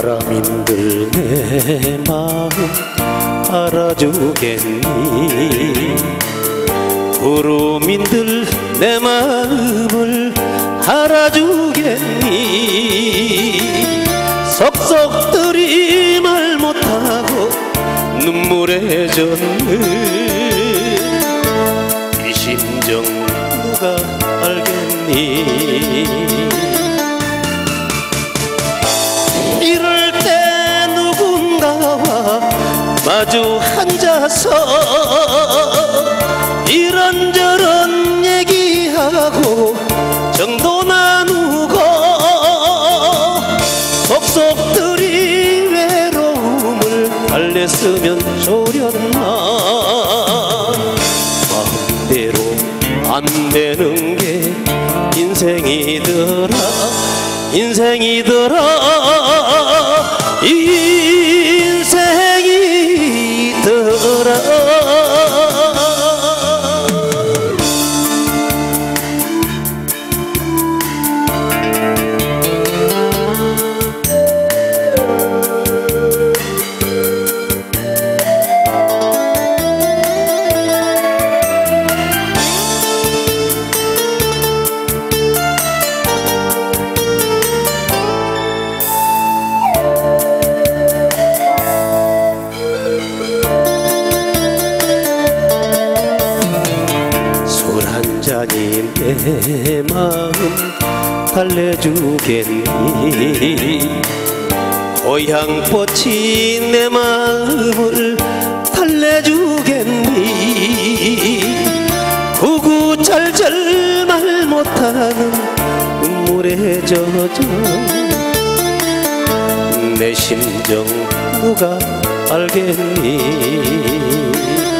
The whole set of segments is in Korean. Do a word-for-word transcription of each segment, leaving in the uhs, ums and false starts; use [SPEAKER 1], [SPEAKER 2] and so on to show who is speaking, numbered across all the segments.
[SPEAKER 1] 바람인들 내 마음 알아주겠니? 구름인들 내 마음을 알아주겠니? 속속들이 말 못하고 눈물에 젖는 이 심정 누가 알겠니? 이럴 때 누군가와 마주 앉아서 이런저런 얘기하고 정도 나누고 속속들이 외로움을 달랬으면 좋렸나. 마음대로 안 되는 게 인생이더라 인생이더라 인생이더라. 잔이 내 마음 달래주겠니? 고향꽃이 내 마음을 달래주겠니? 구구절절 말 못하는 눈물에 젖어 내 심정 누가 알겠니?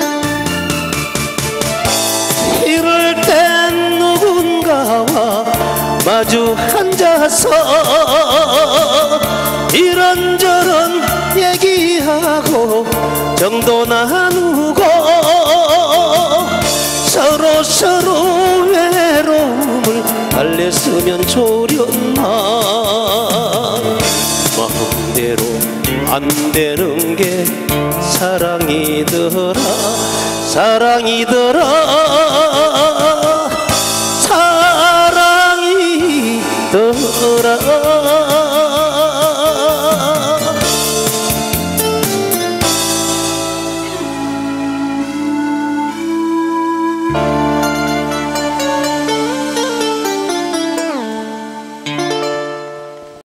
[SPEAKER 1] 마주 앉아서 이런저런 얘기하고 정도 나누고 서로 서로 외로움을 달랬으면 좋렸나. 마음대로 안 되는 게 사랑이더라 사랑이더라